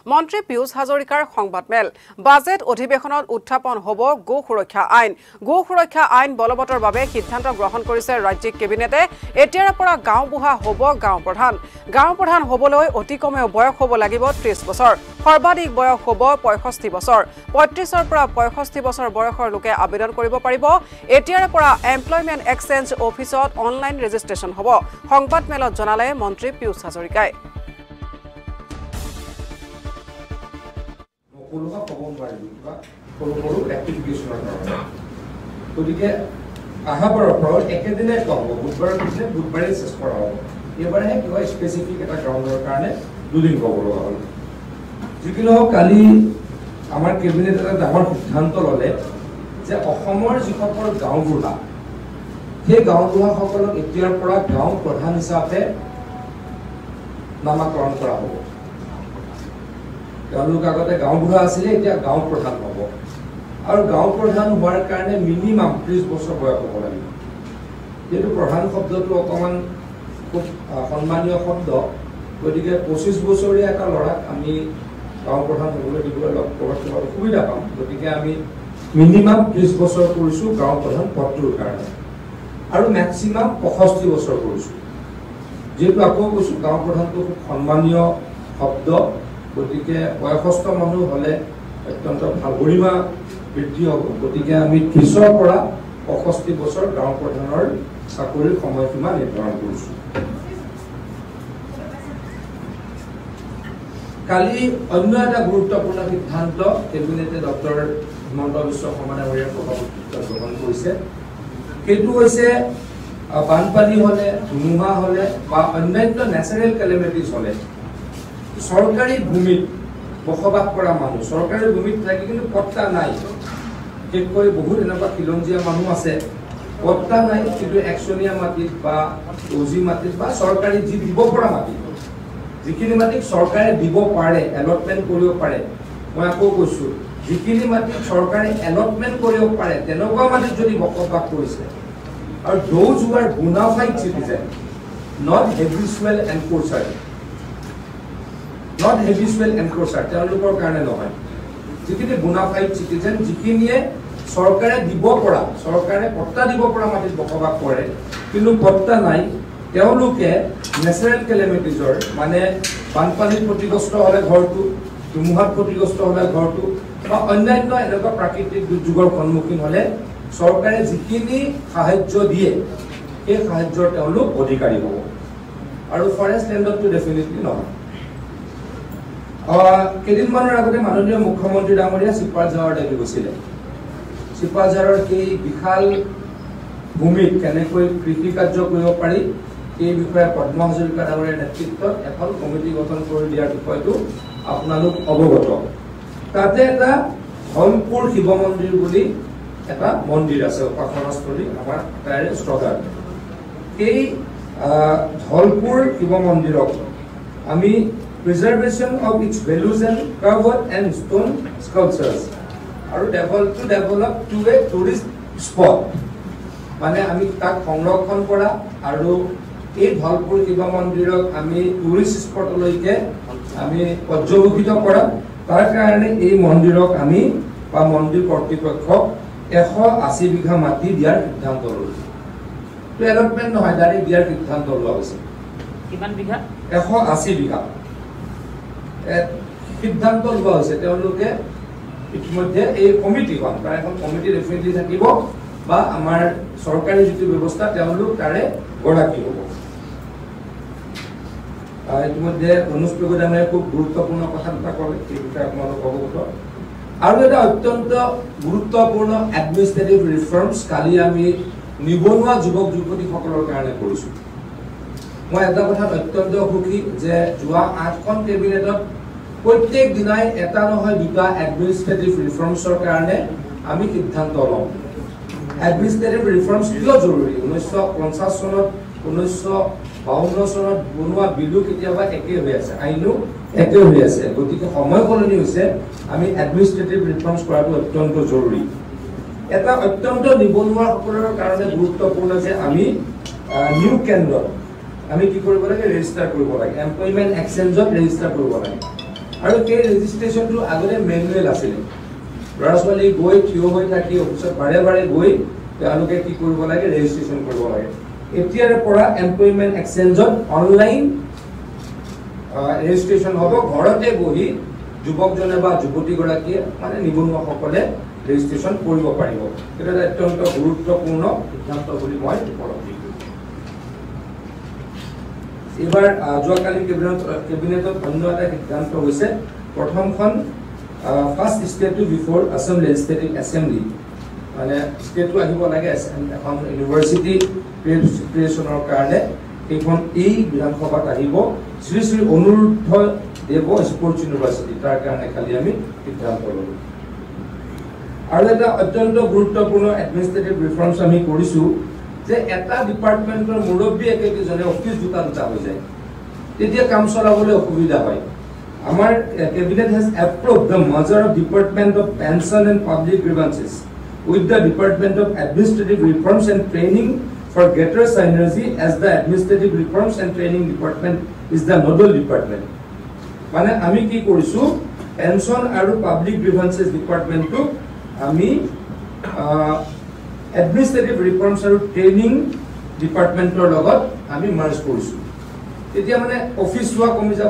মন্ত্ৰী পীয়ুষ হাজৰিকাৰ সংবাদমেল বাজেট অধিৱেশনত উত্থাপন হ'ব গো সুৰক্ষা আইন বলবতৰ বাবে সিদ্ধান্ত গ্ৰহণ কৰিছে ৰাজ্যিক কেবিনেটে এতিয়াৰ পৰা গাঁওবুঢ়া হ'ব গাঁও প্ৰধান হ'বলৈ অতি কমেও বয়স হ'ব লাগিব 30 বছৰ সৰ্বাধিক বয়স হ'ব 65 বছৰ 35ৰ পৰা 65 বছৰ বয়সৰ লোকে আবেদন কৰিব পাৰিব এতিয়াৰ পৰা এমপ্লয়মেন্ট এক্সচেঞ্জ অফিচত অনলাইন ৰেজিষ্ট্ৰেচন হ'ব সংবাদমেলত জনালে মন্ত্ৰী পীয়ুষ হাজৰিকাই কোনোবা ক'ব নোৱাৰিব বা কোনো এক্টিভিটিছৰ কাৰণে গতিকে আহাবাৰৰ পৰা একেদিনাই ক'ব বুধবাৰে চেষ্টা কৰা হ'ব এবাৰে কিবা স্পেচিফিক এটা গ্ৰাউণ্ডৰ কাৰণে দুদিন ক'ব লগা হ'ল যিকি নহওক কালি আমাৰ কেবিনেট এটা ডাঙৰ সিদ্ধান্ত ল'লে যে অসমৰ যিসকল গাঁওবুঢ়া সেই গাঁওবুঢ়াসকলক এতিয়াৰ পৰা গাঁও প্ৰধান হিচাপে নামাকৰণ কৰা হ'ব তেওঁলোক আগতে গাঁওবুঢ়া আছিলে এতিয়া গাঁও প্ৰধান হ'ব আৰু গাঁও প্ৰধান হোৱাৰ কাৰণে মিনিমাম 30 বছৰ বয়স হ'ব লাগিব যেহেতু প্ৰধান শব্দটো অকণমান খুব সন্মানীয় শব্দ গতিকে 25 বছৰীয়া এটা ল'ৰাক আমি গাঁও প্ৰধান হ'বলৈ দিবলৈ কৰবাত সুবিধা পাম গতিকে আমি মিনিমাম 30 বছৰ কৰিছোঁ গাঁও প্ৰধান পদটোৰ কাৰণে আৰু মেক্সিমাম 65 বছৰ কৰিছোঁ যেহেতু আকৌ কৈছোঁ গাঁও প্ৰধানটো খুব সন্মানীয় শব্দ গতিকে বয়সস্থ মানুহ হ'লে অত্যন্ত ভাল গৰিমা বৃদ্ধি হ'ব গতিকে আমি 30ৰ পৰা 65 বছৰ গাঁও প্ৰধানৰ চাকৰিৰ সময়সীমা নিৰ্ধাৰণ কৰিছোঁ কালি অন্য এটা গুৰুত্বপূৰ্ণ সিদ্ধান্ত কেবিনেটে ডক্টৰ হিমন্ত বিশ্ব শৰ্মা ডাঙৰীয়াৰ সভাপতিত্বত গ্ৰহণ কৰিছে সেইটো হৈছে বানপানী হ'লে ধুমুহা হ'লে বা অন্যান্য নেচাৰেল কেলেমিটিজ হ'লে চৰকাৰী ভূমিত বসবাস কৰা মানুহ চৰকাৰী ভূমিত থাকি কিন্তু পট্টা নাই বিশেষকৈ বহুত এনেকুৱা খিলঞ্জীয়া মানুহ আছে পট্টা নাই কিন্তু একচনীয়া মাটিত বা অজি মাটিত বা চৰকাৰী যি দিব পৰা মাটিত যিখিনি মাটিক চৰকাৰে দিব পাৰে এলটমেণ্ট কৰিব পাৰে মই আকৌ কৈছোঁ যিখিনি মাটিত চৰকাৰে এলটমেণ্ট কৰিব পাৰে তেনেকুৱা মাটিত যদি বসবাস কৰিছে আৰু those who are bona fide citizen not habitual enforcer তেওঁলোকৰ কাৰণে নহয় যিখিনি bona fide citizen যিখিনিয়ে চৰকাৰে দিব পৰা চৰকাৰে পট্টা দিব পৰা মাটিত বসবাস কৰে কিন্তু পট্টা নাই তেওঁলোকে নেচাৰেল কেলেমিটিজৰ মানে বানপানীত ক্ষতিগ্ৰস্ত হ'লে ঘৰটো ধুমুহাত ক্ষতিগ্ৰস্ত হ'লে ঘৰটো বা অন্যান্য এনেকুৱা প্ৰাকৃতিক দুৰ্যোগৰ সন্মুখীন হ'লে চৰকাৰে যিখিনি সাহায্য দিয়ে সেই সাহায্যৰ তেওঁলোক অধিকাৰী হ'ব আৰু ফৰেষ্ট লেণ্ডতটো ডেফিনেটলি নহয় কেইদিনমানৰ আগতে মাননীয় মুখ্যমন্ত্ৰী ডাঙৰীয়া চিপাঝাৰৰ দেৱী গৈছিলে চিপাঝাৰৰ সেই বিশাল ভূমিত কেনেকৈ কৃষি কাৰ্য কৰিব পাৰি এই বিষয়ে পদ্ম হাজৰিকা ডাঙৰীয়াৰ নেতৃত্বত এখন কমিটি গঠন কৰি দিয়াৰ বিষয়টো আপোনালোক অৱগত তাতে এটা ধলপুৰ শিৱ মন্দিৰ বুলি এটা মন্দিৰ আছে উপাসনাস্থলী আমাৰ তাৰে শ্ৰদ্ধাৰ এই ধলপুৰ শিৱ মন্দিৰক আমি preservation of its values and carved and stone sculptures আৰু develop to a tourist spot মানে আমি তাক সংৰক্ষণ কৰা আৰু এই ধলপুৰ শিৱ মন্দিৰক আমি টুৰিষ্ট স্পটলৈকে আমি পৰ্যবেক্ষিত কৰা তাৰ কাৰণে এই মন্দিৰক আমি বা মন্দিৰ কৰ্তৃপক্ষক 180 বিঘা মাটি দিয়াৰ সিদ্ধান্ত লৈছে তো এলটমেণ্ট নহয় ডাইৰেক্ট দিয়াৰ সিদ্ধান্ত লোৱা হৈছে কিমান বিঘা 180 বিঘা সিদ্ধান্ত লোৱা হৈছে তেওঁলোকে ইতিমধ্যে এই কমিটিখন প্ৰায় এখন কমিটি ডেফিনেটলি থাকিব বা আমাৰ চৰকাৰী যিটো ব্যৱস্থা তেওঁলোক তাৰে গৰাকী হ'ব ইতিমধ্যে অনুজ পেগুদামে খুব গুৰুত্বপূৰ্ণ কথা দুটা ক'লে এই বিষয়ে আপোনালোক অৱগত আৰু এটা অত্যন্ত গুৰুত্বপূৰ্ণ এডমিনিষ্ট্ৰেটিভ ৰিফৰ্মছ কালি আমি নিবনুৱা যুৱক যুৱতীসকলৰ কাৰণে কৰিছোঁ মই এটা কথাত অত্যন্ত সুখী যে যোৱা 8খন কেবিনেটত প্ৰত্যেক দিনাই এটা নহয় দুটা এডমিনিষ্ট্ৰেটিভ ৰিফৰ্মছৰ কাৰণে আমি সিদ্ধান্ত লওঁ এডমিনিষ্ট্ৰেটিভ ৰিফৰ্মছ কিয় জৰুৰী 1950 চনত 1952 চনত বনোৱা বিলু কেতিয়াবা একেই হৈ আছে আইনো একেই হৈ আছে গতিকে সময় সলনি হৈছে আমি এডমিনিষ্ট্ৰেটিভ ৰিফৰ্মছ কৰাটো অত্যন্ত জৰুৰী এটা অত্যন্ত নিবনুৱাসকলৰ কাৰণে গুৰুত্বপূৰ্ণ যে আমি নিউ কেন্দ্ৰত আমি কি কৰিব লাগে ৰেজিষ্টাৰ কৰিব লাগে এমপ্লয়মেন্ট এক্সচেঞ্জত ৰেজিষ্টাৰ কৰিব লাগে আৰু সেই ৰেজিষ্ট্ৰেশ্যনটো আগতে মেনুৱেল আছিলে ল'ৰা ছোৱালী গৈ থিয় হৈ থাকি অফিচত বাৰে বাৰে গৈ তেওঁলোকে কি কৰিব লাগে ৰেজিষ্ট্ৰেশ্যন কৰিব লাগে এতিয়াৰ পৰা এমপ্লয়মেণ্ট এক্সচেঞ্জত অনলাইন ৰেজিষ্ট্ৰেশ্যন হ'ব ঘৰতে বহি যুৱকজনে বা যুৱতীগৰাকীয়ে মানে নিবনুৱাসকলে ৰেজিষ্ট্ৰেশ্যন কৰিব পাৰিব এটা অত্যন্ত গুৰুত্বপূৰ্ণ সিদ্ধান্ত বুলি মই উপলব্ধি কৰিছোঁ এইবাৰ যোৱাকালি কেবিনেটত অন্য এটা সিদ্ধান্ত হৈছে প্ৰথমখন ফাৰ্ষ্ট ষ্টেটটো বিফৰ আছাম লেজিছলেটিভ এছেম্বলি মানে ষ্টেটটো আহিব লাগে এখন ইউনিভাৰ্চিটি ক্ৰিয়েশ্যনৰ কাৰণে এইখন এই বিধানসভাত আহিব শ্ৰী শ্ৰী অনুৰুদ্ধ দেৱ স্পৰ্টছ ইউনিভাৰ্চিটি তাৰ কাৰণে খালি আমি সিদ্ধান্ত ল'লোঁ আৰু এটা অত্যন্ত গুৰুত্বপূৰ্ণ এডমিনিষ্ট্ৰেটিভ ৰিফৰ্মছ আমি কৰিছোঁ যে এটা ডিপাৰ্টমেণ্টৰ মুৰব্বী একেজনে অফিচ দুটা হৈ যায় তেতিয়া কাম চলাবলৈ অসুবিধা হয় আমাৰ cabinet has approved the merger of department of pension and public grievances with the Department of Administrative Reforms and Training for greater synergy as the Administrative Reforms and Training Department is the nodal department. মানে আমি কি কৰিছো pension আৰু public গ্ৰিভান্সেছ ডিপাৰ্টমেণ্টটো আমি administrative reforms আৰু training ডিপাৰ্টমেণ্টৰ লগত আমি মাৰ্জ কৰিছো তেতিয়া মানে অফিচ হোৱা কমি যাব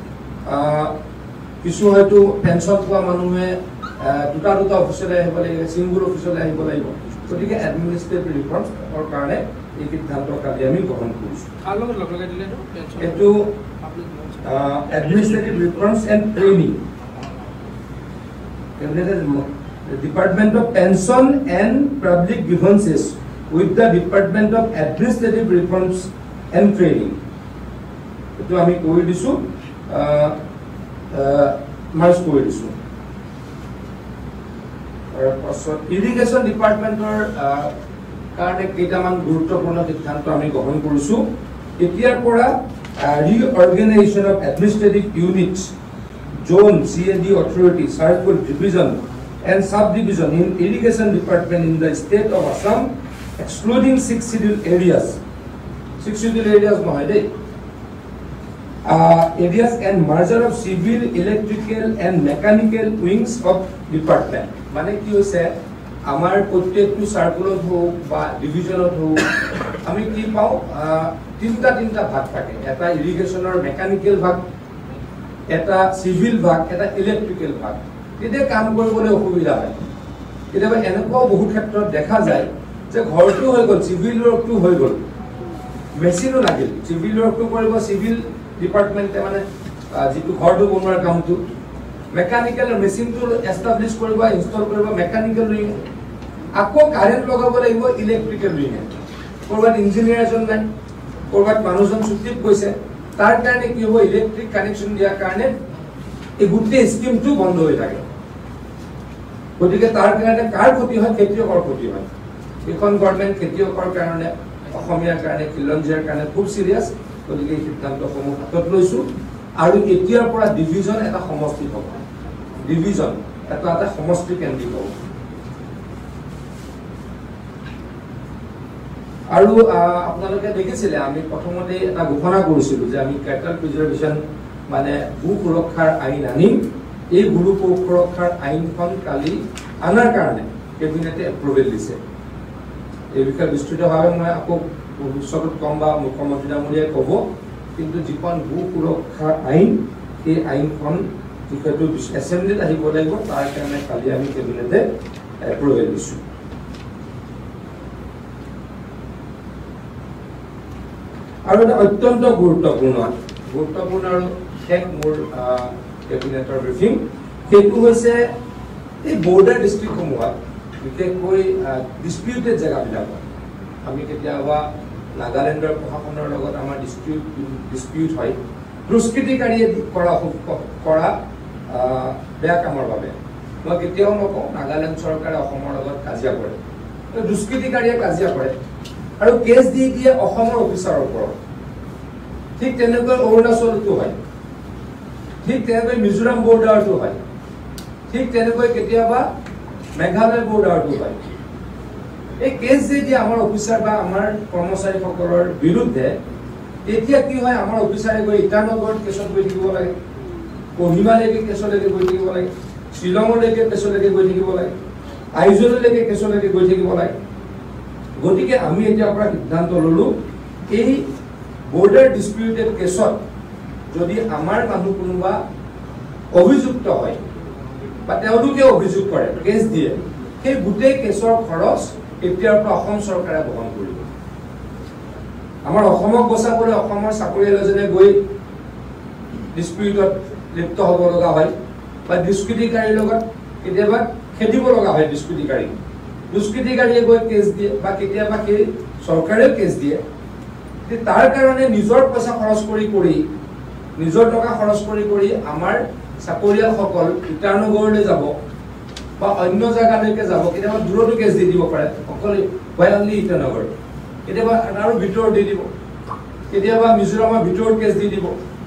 কিছু হয়তো পেনশন পোৱা মানুহে দুটা অফিচলৈ আহিব লাগিব চিংগুল অফিচলৈ আহিব লাগিব গতিকে এডমিনিষ্ট্ৰেটিভ ৰিফৰ্মছৰ কাৰণে এই সিদ্ধান্ত কালি আমি গ্ৰহণ কৰিছোঁ এইটো administrative reforms and training department of pension and public grievances with the department of administrative reforms and training এইটো আমি কৰি দিছোঁ মাৰ্জ কৰি দিছোঁ ইৰিগেশ্যন ডিপাৰ্টমেণ্টৰ কাৰণে কেইটামান গুৰুত্বপূৰ্ণ সিদ্ধান্ত আমি গ্ৰহণ কৰিছোঁ এতিয়াৰ পৰা reorganisation of administrative units zone CAD authority circle division and sub division in irrigation department in the state of Assam excluding 6 scheduled areas 6 scheduled areas নহয় দেই areas and merger of civil, electrical and mechanical wings of department. মানে কি হৈছে আমাৰ প্ৰত্যেকটো সাৰ্কুলত হোক বা ডিভিজনত হোক আমি কি পাওঁ তিনটা ভাগ থাকে এটা ইৰিগেশ্যনৰ মেকানিক্যাল ভাগ এটা সিভিল ভাগ এটা ইলেক্ট্ৰিক্যাল ভাগ তেতিয়া কাম কৰিবলৈ অসুবিধা হয় কেতিয়াবা এনেকুৱা বহু ক্ষেত্ৰত দেখা যায় যে ঘৰটো হৈ গ'ল সিভিল ৱৰ্কটো হৈ গ'ল মেচিনো লাগিল সিভিল ৱৰ্কটো কৰিব সিভিল ডিপাৰ্টমেণ্টে মানে যিটো ঘৰটো বনোৱাৰ কামটো মেকানিক্যাল মেচিনটো এষ্টাব্লিছ কৰিব ইনষ্টল কৰিব মেকানিক্যাল উইং আকৌ কাৰেণ্ট লগাব লাগিব ইলেক্ট্ৰিক্যাল উইঙে ক'ৰবাত ইঞ্জিনিয়াৰ এজন নাই ক'ৰবাত মানুহজন ছুটিত গৈছে তাৰ কাৰণে কি হ'ব ইলেক্ট্ৰিক কানেকশ্যন দিয়াৰ কাৰণে এই গোটেই স্কিমটো বন্ধ হৈ থাকে গতিকে তাৰ কাৰণে কাৰ ক্ষতি হয় খেতিয়কৰ ক্ষতি হয় এইখন গভৰ্ণমেণ্ট খেতিয়কৰ কাৰণে অসমীয়াৰ কাৰণে খিলঞ্জীয়াৰ কাৰণে খুব চিৰিয়াছ গতিকে এই সিদ্ধান্তসমূহ হাতত লৈছোঁ আৰু এতিয়াৰ পৰা ডিভিজন এটা সমষ্টি হ'ব ডিভিজন এটা সমষ্টি কেন্দ্ৰিক হ'ব আৰু আপোনালোকে দেখিছিলে আমি প্ৰথমতে এটা ঘোষণা কৰিছিলোঁ যে আমি কেটেল প্ৰিজাৰ্ভেশ্যন মানে ভূ সুৰক্ষাৰ আইন আনিম এই ভূ সুৰক্ষাৰ আইনখন কালি আনাৰ কাৰণে কেবিনেটে এপ্ৰুভেল দিছে এই বিষয়ে বিস্তৃতভাৱে মই আকৌ ভৱিষ্যতত কম বা মুখ্যমন্ত্ৰী ডাঙৰীয়াই ক'ব কিন্তু যিখন ভূ সুৰক্ষাৰ আইন এই আইনখন যিহেতু এছেম্বলিত আহিব লাগিব তাৰ কাৰণে কালি আমি কেবিনেটে এপ্ৰুভেল দিছোঁ আৰু এটা অত্যন্ত গুৰুত্বপূৰ্ণ আৰু শেষ মোৰ কেবিনেটৰ ব্ৰিফিং সেইটো হৈছে এই বৰ্ডাৰ ডিষ্ট্ৰিক্টসমূহত বিশেষকৈ ডিস্পিউটেড জেগাবিলাকত আমি কেতিয়াবা নাগালেণ্ডৰ প্ৰশাসনৰ লগত আমাৰ ডিস্পিউট হয় দুষ্কৃতিকাৰীয়ে কৰা বেয়া কামৰ বাবে মই কেতিয়াও নকওঁ নাগালেণ্ড চৰকাৰে অসমৰ লগত কাজিয়া কৰে দুষ্কৃতিকাৰীয়ে কাজিয়া কৰে আৰু কেছ দি দিয়ে অসমৰ অফিচাৰৰ ওপৰত ঠিক তেনেকৈ অৰুণাচলতো হয় ঠিক তেনেকৈ মিজোৰাম বৰ্ডাৰতো হয় ঠিক তেনেকৈ কেতিয়াবা মেঘালয় বৰ্ডাৰতো হয় এই কেছ যে দিয়ে আমাৰ অফিচাৰ বা আমাৰ কৰ্মচাৰীসকলৰ বিৰুদ্ধে তেতিয়া কি হয় আমাৰ অফিচাৰে গৈ ইটানগৰত কেছত গৈ থাকিব লাগে কহিমালৈকে কেছলৈকে গৈ থাকিব লাগে, শ্বিলঙলৈকে কেছলৈকে গৈ থাকিব লাগে, আইজললৈকে কেছলৈকে গৈ থাকিব লাগে। গতিকে আমি এতিয়াৰ পৰা সিদ্ধান্ত ল'লোঁ এই বৰ্ডাৰ ডিছপিউটেড কেছত যদি আমাৰ মানুহ কোনোবা অভিযুক্ত হয় বা তেওঁলোকে অভিযোগ কৰে, কেছ দিয়ে, সেই গোটেই কেছৰ খৰচ এতিয়াৰ পৰা অসম চৰকাৰে বহন কৰিব। আমাৰ অসমক বচাবলৈ অসমৰ চাকৰিয়াল এজনে গৈ ডিছপিউটত লিপ্ত হ'ব লগা হয় বা দুষ্কৃতিকাৰীৰ লগত কেতিয়াবা খেদিব লগা হয়। দুষ্কৃতিকাৰীয়ে গৈ কেছ দিয়ে বা কেতিয়াবা সেই চৰকাৰেও কেছ দিয়ে। তাৰ কাৰণে নিজৰ পইচা খৰচ কৰি নিজৰ টকা খৰচ কৰি আমাৰ চাকৰিয়ালসকল ইটানগৰলৈ যাব বা অন্য জেগালৈকে যাব, কেতিয়াবা দূৰতো কেছ দি দিব পাৰে, অকল অনলি ইটানগৰ, কেতিয়াবা আৰু ভিতৰত দি দিব, কেতিয়াবা মিজোৰামৰ ভিতৰত কেছ দি দিব।